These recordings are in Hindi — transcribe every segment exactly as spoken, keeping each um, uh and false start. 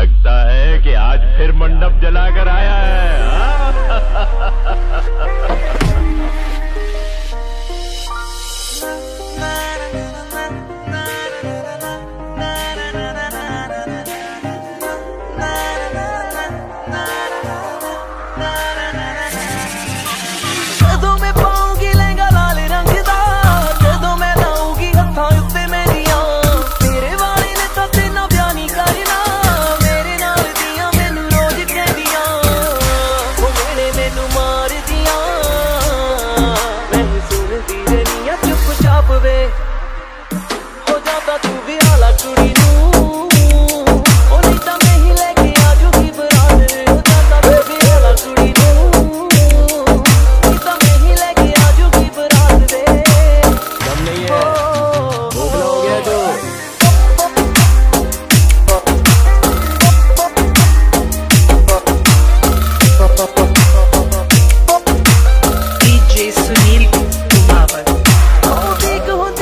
लगता है कि आज फिर मंडप जलाकर आया है। जदों मैं पाऊंगी लहंगा लाल रंग दा, जदों मैं लाऊंगी हत्थां उत्ते मेरियां, मेरे वाले ने तां तेना ब्याह नहीं करना, मेरे नाल दियां मैनू रोज कहदियां, ओ मेरे मैनू मार दियां, मैं सुनदी रहनी आ चुपचाप वे, हो जाता तू भी आला कुड़ी नू, ओ नहीं तां मैं ही लेके आजूगी बरात, हो जाता तू भी आला कुड़ी नू।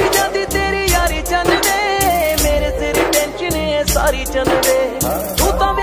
सारी चंद दे तू